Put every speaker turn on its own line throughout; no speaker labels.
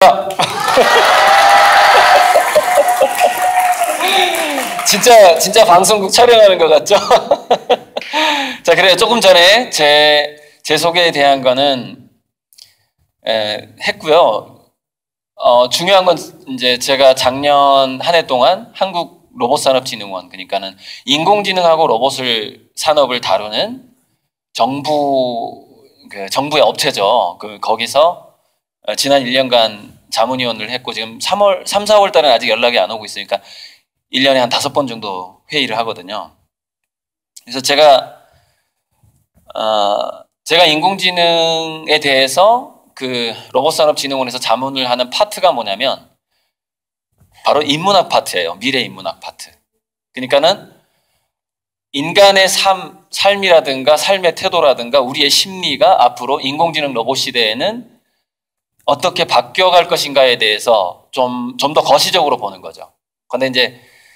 진짜 방송국 촬영하는 것 같죠? 자, 그래요. 조금 전에 제 소개에 대한 거는 했고요. 중요한 건 이제 제가 작년 한 해 동안 한국로봇산업진흥원, 그러니까는 인공지능하고 로봇을 산업을 다루는 정부의 업체죠. 거기서 지난 1년간 자문위원을 했고, 지금 3, 4월 달은 아직 연락이 안 오고 있으니까 1년에 한 5번 정도 회의를 하거든요. 그래서 제가 인공지능에 대해서 그 로봇산업진흥원에서 자문을 하는 파트가 뭐냐면 바로 인문학 파트예요. 미래 인문학 파트. 그러니까는 인간의 삶이라든가 삶의 태도라든가 우리의 심리가 앞으로 인공지능 로봇 시대에는 어떻게 바뀌어갈 것인가에 대해서 좀 더 거시적으로 보는 거죠. 그런데 이제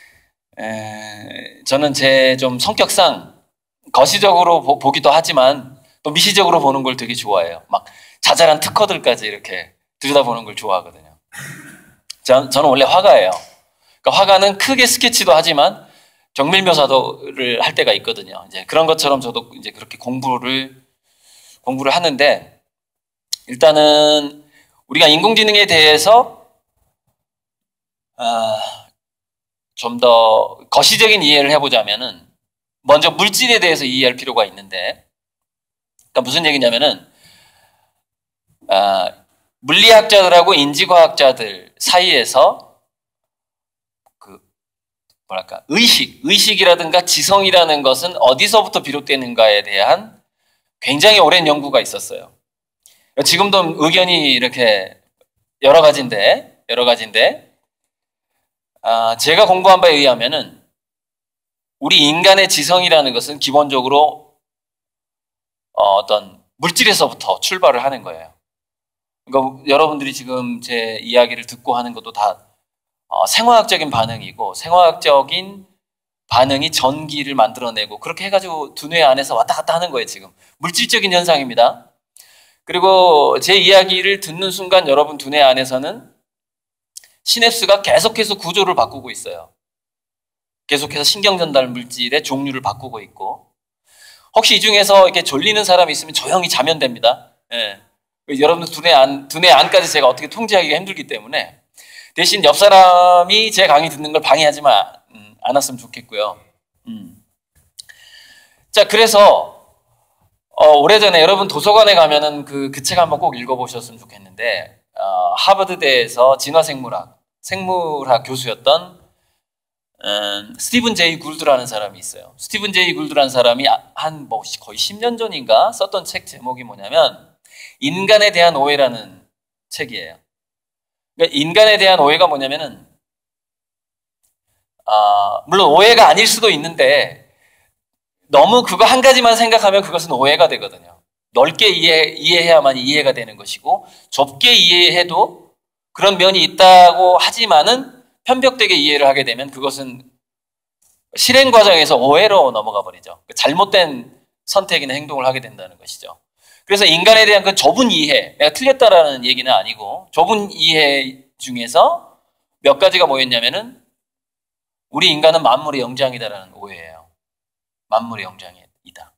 저는 제 좀 성격상 거시적으로 보기도 하지만 또 미시적으로 보는 걸 되게 좋아해요. 막 자잘한 특허들까지 이렇게 들여다보는 걸 좋아하거든요. 저는 원래 화가예요. 그러니까 화가는 크게 스케치도 하지만 정밀 묘사도를 할 때가 있거든요. 이제 그런 것처럼 저도 이제 그렇게 공부를 하는데, 일단은 우리가 인공지능에 대해서 좀 더 거시적인 이해를 해보자면은 먼저 물질에 대해서 이해할 필요가 있는데, 그러니까 무슨 얘기냐면은 물리학자들하고 인지과학자들 사이에서 그 뭐랄까 의식이라든가 지성이라는 것은 어디서부터 비롯되는가에 대한 굉장히 오랜 연구가 있었어요. 지금도 의견이 이렇게 여러 가지인데 제가 공부한 바에 의하면은 우리 인간의 지성이라는 것은 기본적으로 어떤 물질에서부터 출발을 하는 거예요. 그러니까 여러분들이 지금 제 이야기를 듣고 하는 것도 다 생화학적인 반응이고, 생화학적인 반응이 전기를 만들어내고 그렇게 해가지고 두뇌 안에서 왔다 갔다 하는 거예요. 지금 물질적인 현상입니다. 그리고 제 이야기를 듣는 순간 여러분 두뇌 안에서는 시냅스가 계속해서 구조를 바꾸고 있어요. 계속해서 신경전달 물질의 종류를 바꾸고 있고, 혹시 이 중에서 이렇게 졸리는 사람이 있으면 조용히 자면 됩니다. 예. 여러분들 두뇌 안까지 제가 어떻게 통제하기가 힘들기 때문에 대신 옆 사람이 제 강의 듣는 걸 방해하지 않았으면 좋겠고요. 자, 그래서 오래전에 여러분 도서관에 가면은 그 책 한번 꼭 읽어보셨으면 좋겠는데, 하버드대에서 진화생물학 교수였던 스티븐 제이 굴드라는 사람이 있어요. 스티븐 제이 굴드라는 사람이 거의 10년 전인가 썼던 책 제목이 뭐냐면 인간에 대한 오해라는 책이에요. 그러니까 인간에 대한 오해가 뭐냐면은 물론 오해가 아닐 수도 있는데 너무 그거 한 가지만 생각하면 그것은 오해가 되거든요. 넓게 이해해야만 이해가 되는 것이고, 좁게 이해해도 그런 면이 있다고 하지만은 편벽되게 이해를 하게 되면 그것은 실행 과정에서 오해로 넘어가 버리죠. 잘못된 선택이나 행동을 하게 된다는 것이죠. 그래서 인간에 대한 그 좁은 이해, 내가 틀렸다라는 얘기는 아니고 좁은 이해 중에서 몇 가지가 뭐였냐면은 우리 인간은 만물의 영장이다라는 오해예요. 만물의 영장이다.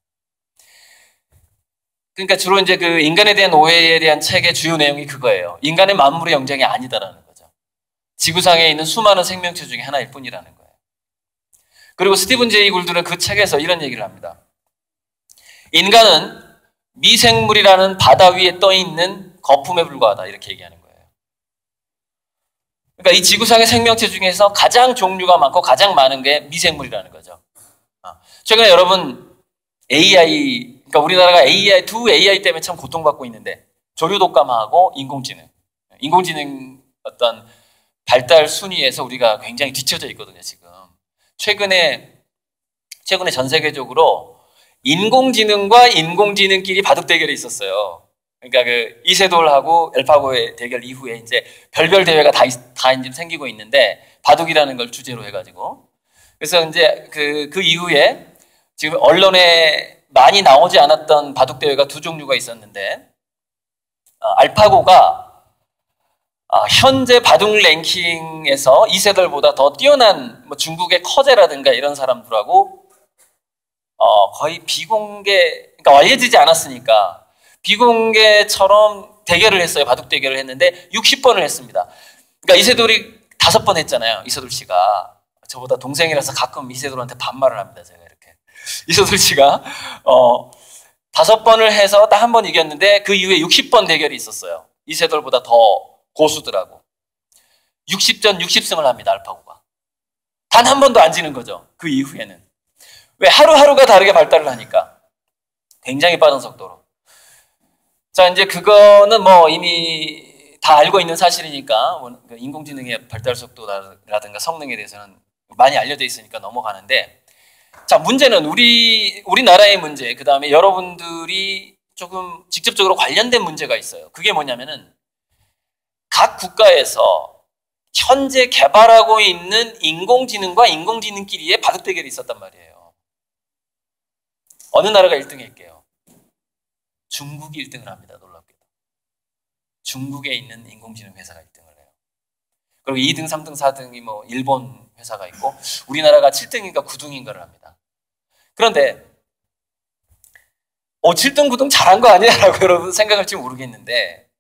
그러니까 주로 이제 그 인간에 대한 오해에 대한 책의 주요 내용이 그거예요. 인간의 만물의 영장이 아니다라는 거죠. 지구상에 있는 수많은 생명체 중에 하나일 뿐이라는 거예요. 그리고 스티븐 제이 굴드는 그 책에서 이런 얘기를 합니다. 인간은 미생물이라는 바다 위에 떠 있는 거품에 불과하다, 이렇게 얘기하는 거예요. 그러니까 이 지구상의 생명체 중에서 가장 종류가 많고 가장 많은 게 미생물이라는 거죠. 최근에 여러분 그러니까 우리나라가 두 AI 때문에 참 고통받고 있는데, 조류 독감하고 인공지능 어떤 발달 순위에서 우리가 굉장히 뒤처져 있거든요, 지금. 최근에 전 세계적으로 인공지능과 인공지능끼리 바둑 대결이 있었어요. 그러니까 그 이세돌하고 엘파고의 대결 이후에 이제 별별 대회가 다 이제 생기고 있는데, 바둑이라는 걸 주제로 해가지고. 그래서 이제 그 이후에 지금 언론에 많이 나오지 않았던 바둑 대회가 두 종류가 있었는데, 알파고가 현재 바둑 랭킹에서 이세돌보다 더 뛰어난 뭐 중국의 커제라든가 이런 사람들하고 거의 비공개, 그러니까 알려지지 않았으니까 비공개처럼 대결을 했어요. 바둑 대결을 했는데 60번을 했습니다. 그러니까 이세돌이 5번 했잖아요. 이세돌 씨가. 저보다 동생이라서 가끔 이세돌한테 반말을 합니다. 제가 이렇게. 이세돌 씨가 5번을 해서 딱 한 번 이겼는데 그 이후에 60번 대결이 있었어요. 이세돌보다 더 고수들하고. 60전 60승을 합니다. 알파고가. 단 한 번도 안 지는 거죠. 그 이후에는. 왜? 하루하루가 다르게 발달을 하니까. 굉장히 빠른 속도로. 자, 이제 그거는 뭐 이미 다 알고 있는 사실이니까 인공지능의 발달 속도라든가 성능에 대해서는 많이 알려져 있으니까 넘어가는데, 자, 문제는 우리나라의 문제, 그 다음에 여러분들이 조금 직접적으로 관련된 문제가 있어요. 그게 뭐냐면은 각 국가에서 현재 개발하고 있는 인공지능과 인공지능끼리의 바둑 대결이 있었단 말이에요. 어느 나라가 1등 할게요? 중국이 1등을 합니다. 놀랍게도. 중국에 있는 인공지능 회사가 1등을 해요. 그리고 2등, 3등, 4등이 뭐 일본 회사가 있고 우리나라가 7등인가 9등인가를 합니다. 그런데 7등, 9등 잘한 거 아니야? 라고 여러분 생각할지 모르겠는데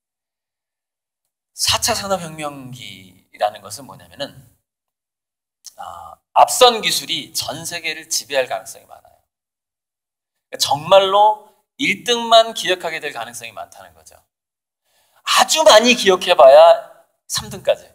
4차 산업혁명기라는 것은 뭐냐면은 앞선 기술이 전 세계를 지배할 가능성이 많아요. 정말로 1등만 기억하게 될 가능성이 많다는 거죠. 아주 많이 기억해봐야 3등까지.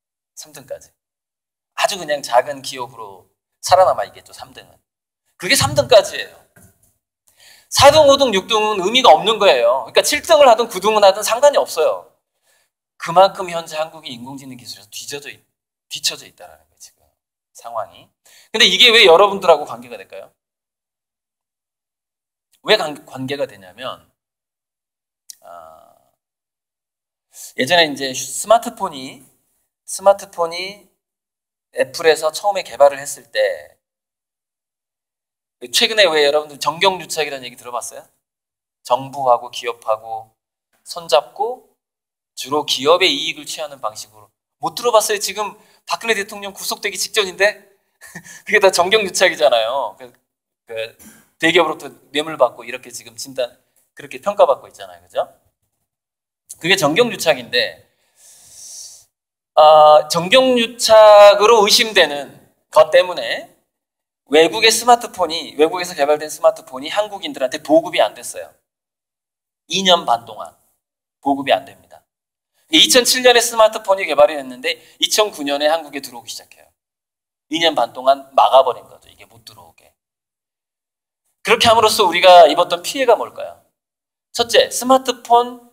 아주 그냥 작은 기업으로 살아남아 있겠죠, 3등은. 그게 3등까지예요. 4등, 5등, 6등은 의미가 없는 거예요. 그러니까 7등을 하든 9등을 하든 상관이 없어요. 그만큼 현재 한국이 인공지능 기술에서 뒤처져 있다는 거예요, 지금 상황이. 근데 이게 왜 여러분들하고 관계가 될까요? 왜 관계가 되냐면, 예전에 이제 스마트폰이 애플에서 처음에 개발을 했을 때, 최근에 왜 여러분들 정경유착이라는 얘기 들어봤어요? 정부하고 기업하고 손잡고 주로 기업의 이익을 취하는 방식으로. 못 들어봤어요? 지금 박근혜 대통령 구속되기 직전인데? 그게 다 정경유착이잖아요. 그 대기업으로부터 뇌물 받고 이렇게 지금 그렇게 평가받고 있잖아요. 그죠? 그게 정경유착인데, 정경유착으로 의심되는 것 때문에 외국에서 개발된 스마트폰이 한국인들한테 보급이 안 됐어요. 2년 반 동안 보급이 안 됩니다. 2007년에 스마트폰이 개발이 됐는데 2009년에 한국에 들어오기 시작해요. 2년 반 동안 막아버린 거죠. 이게 못 들어오게. 그렇게 함으로써 우리가 입었던 피해가 뭘까요? 첫째, 스마트폰을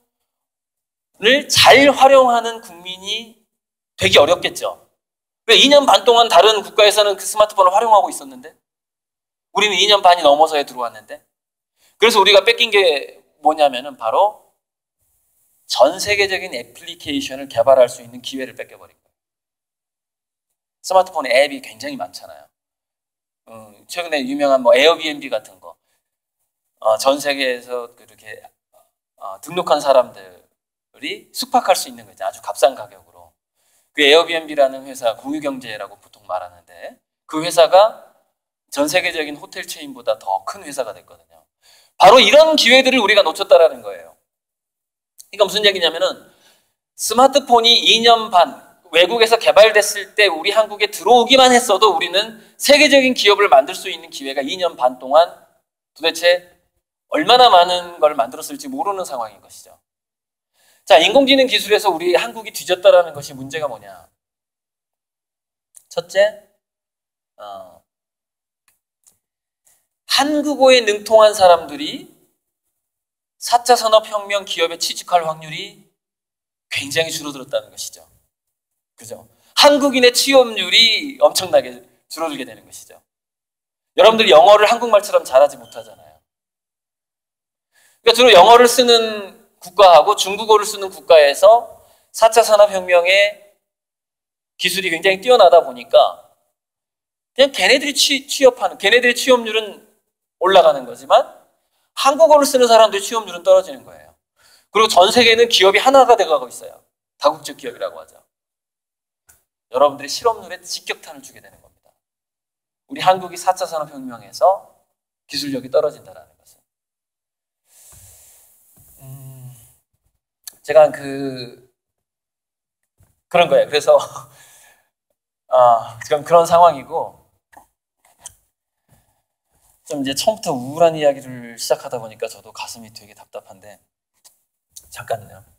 잘 활용하는 국민이 되기 어렵겠죠. 왜 2년 반 동안 다른 국가에서는 그 스마트폰을 활용하고 있었는데 우리는 2년 반이 넘어서야 들어왔는데, 그래서 우리가 뺏긴 게 뭐냐면은 바로 전 세계적인 애플리케이션을 개발할 수 있는 기회를 뺏겨버린 거예요. 스마트폰에 앱이 굉장히 많잖아요. 최근에 유명한 뭐 에어비앤비 같은 거, 전 세계에서 그렇게 등록한 사람들이 숙박할 수 있는 거죠. 아주 값싼 가격으로. 그 에어비앤비라는 회사, 공유경제라고 보통 말하는데, 그 회사가 전 세계적인 호텔 체인보다 더 큰 회사가 됐거든요. 바로 이런 기회들을 우리가 놓쳤다라는 거예요. 그러니까 무슨 얘기냐면은 스마트폰이 2년 반 외국에서 개발됐을 때 우리 한국에 들어오기만 했어도 우리는 세계적인 기업을 만들 수 있는 기회가 2년 반 동안 도대체 얼마나 많은 걸 만들었을지 모르는 상황인 것이죠. 자, 인공지능 기술에서 우리 한국이 뒤졌다라는 것이 문제가 뭐냐? 첫째, 한국어에 능통한 사람들이 4차 산업혁명 기업에 취직할 확률이 굉장히 줄어들었다는 것이죠. 그죠? 한국인의 취업률이 엄청나게 줄어들게 되는 것이죠. 여러분들이 영어를 한국말처럼 잘하지 못하잖아요. 그러니까 주로 영어를 쓰는 국가하고 중국어를 쓰는 국가에서 4차 산업혁명의 기술이 굉장히 뛰어나다 보니까 그냥 걔네들이 걔네들의 취업률은 올라가는 거지만 한국어를 쓰는 사람들의 취업률은 떨어지는 거예요. 그리고 전 세계는 기업이 하나가 돼가고 있어요. 다국적 기업이라고 하죠. 여러분들이 실업률에 직격탄을 주게 되는 겁니다. 우리 한국이 4차 산업혁명에서 기술력이 떨어진다는 것은. 제가 그런 거예요. 그래서 지금 그런 상황이고, 좀 이제 처음부터 우울한 이야기를 시작하다 보니까 저도 가슴이 되게 답답한데, 잠깐만요.